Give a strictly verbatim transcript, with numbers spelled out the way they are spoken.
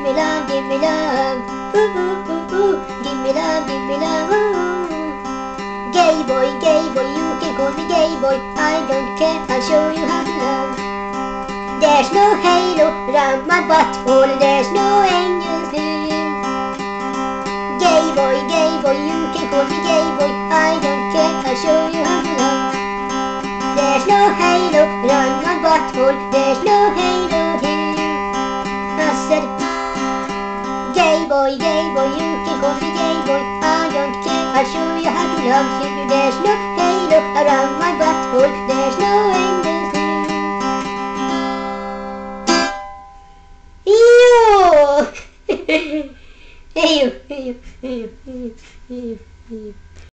me love, give me love. Ooh, ooh, ooh, ooh. Give me love, give me love. Ooh. Gay boy, gay boy, you can call me gay boy. I don't care, I'll show you how to love. There's no halo round my butthole, there's no angels here. Gay boy, gay boy, you can call me gay boy. I don't care, I'll show you how to love. There's no halo round my butthole, there's no halo here. I said, gay boy, gay boy, you can call me gay boy. I don't care, I'll show you how to love you.